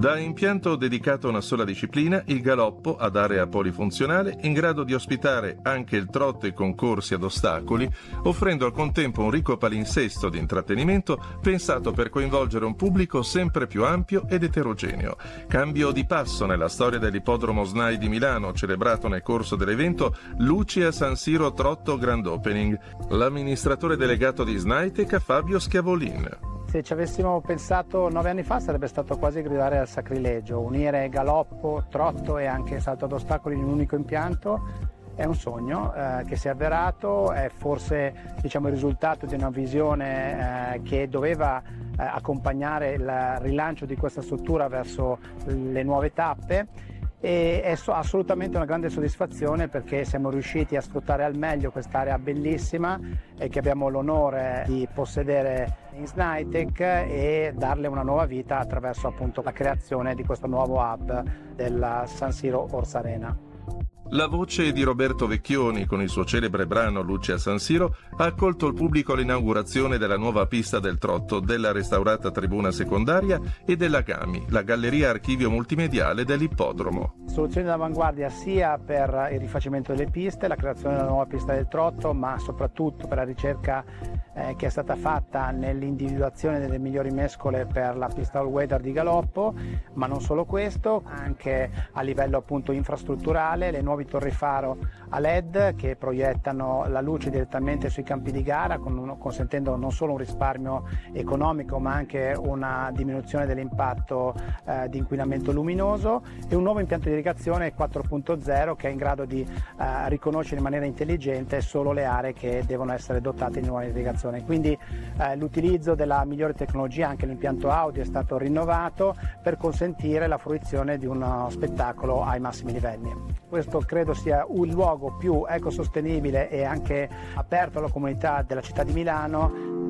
Da impianto dedicato a una sola disciplina, il galoppo ad area polifunzionale in grado di ospitare anche il trotto e i concorsi ad ostacoli, offrendo al contempo un ricco palinsesto di intrattenimento pensato per coinvolgere un pubblico sempre più ampio ed eterogeneo. Cambio di passo nella storia dell'ippodromo SNAI di Milano, celebrato nel corso dell'evento Lucia San Siro Trotto Grand Opening. L'amministratore delegato di SNAITEC, Fabio Schiavolin. Se ci avessimo pensato 9 anni fa sarebbe stato quasi gridare al sacrilegio. Unire galoppo, trotto e anche salto ad ostacoli in un unico impianto è un sogno che si è avverato, è forse il risultato di una visione che doveva accompagnare il rilancio di questa struttura verso le nuove tappe. E è assolutamente una grande soddisfazione perché siamo riusciti a sfruttare al meglio quest'area bellissima e che abbiamo l'onore di possedere in SNAITEC e darle una nuova vita attraverso appunto la creazione di questo nuovo hub della San Siro Horse Arena. La voce di Roberto Vecchioni con il suo celebre brano Lucia San Siro ha accolto il pubblico all'inaugurazione della nuova pista del trotto, della restaurata tribuna secondaria e della GAMI, la galleria archivio multimediale dell'ippodromo. Soluzioni d'avanguardia sia per il rifacimento delle piste, la creazione della nuova pista del trotto, ma soprattutto per la ricerca che è stata fatta nell'individuazione delle migliori mescole per la pista all-weather di galoppo, ma non solo questo, anche a livello appunto infrastrutturale, le nuovi torri faro a LED che proiettano la luce direttamente sui campi di gara, consentendo non solo un risparmio economico ma anche una diminuzione dell'impatto di inquinamento luminoso, e un nuovo impianto di irrigazione 4.0 che è in grado di riconoscere in maniera intelligente solo le aree che devono essere dotate di nuova irrigazione. Quindi l'utilizzo della migliore tecnologia, anche l'impianto audio è stato rinnovato per consentire la fruizione di uno spettacolo ai massimi livelli. Questo credo sia il luogo più ecosostenibile e anche aperto alla comunità della città di Milano